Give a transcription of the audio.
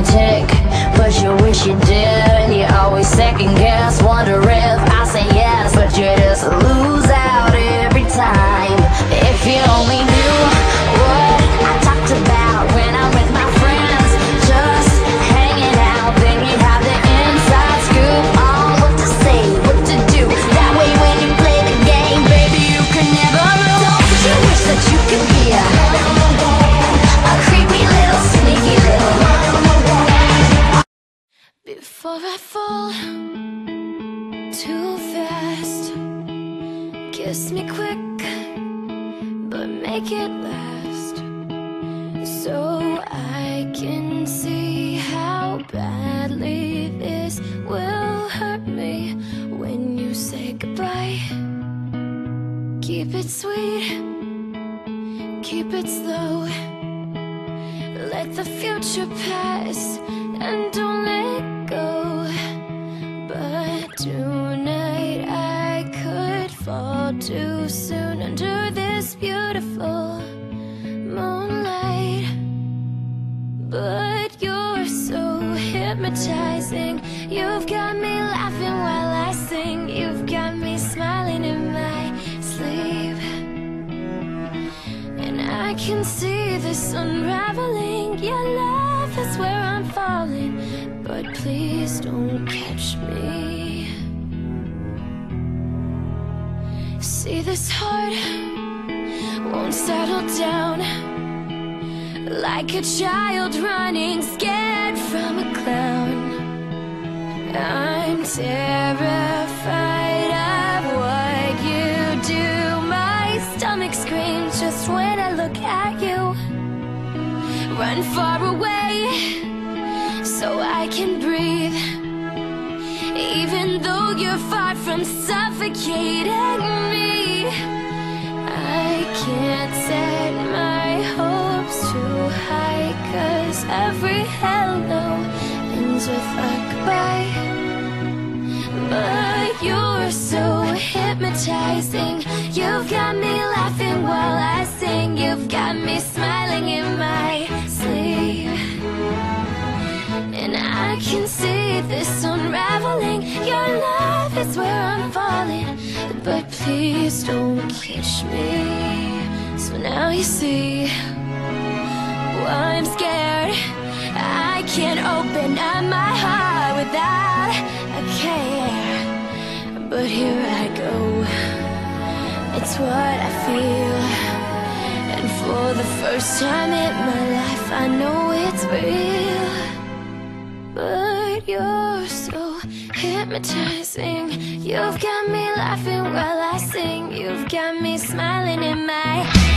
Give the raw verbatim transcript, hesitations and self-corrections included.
take, but you wish you did. You always second guess, wonder if I say yes, but you just lose out every time. If you only knew what I talked about when I'm with my friends, just hanging out, then you'd have the inside scoop on what to say, what to do. That way when you play the game, baby, you can never lose. Don't you wish that you could be a, a creepy little, sneaky little. Before I fall too fast, kiss me quick, but make it last, so I can see how badly this will hurt me when you say goodbye. Keep it sweet, keep it slow, let the future pass and don't let go. But tonight I could fall too soon under this beautiful moonlight. But you're so hypnotizing, you've got me laughing while I sing, you've got me smiling in my sleep. And I can see this unraveling, your love is where I'm falling, but please don't catch me. See, this heart won't settle down, like a child running scared from a clown. I'm terrified of what you do, my stomach screams just when I look at you. Run far away so I can breathe, even though you're far from suffocating me. I can't set my hopes too high, 'cause every hello ends with a goodbye. But you're so hypnotizing, you've got me laughing while I sing, you've got me smiling in my sleep. And I can see this unraveling, your love is where I'm falling, but please don't catch me. So now you see why I'm scared. I can't open up my heart without a care, but here I go, it's what I feel. And for the first time in my life I know it's real. But you're so hypnotizing, you've got me laughing while I sing, you've got me smiling in my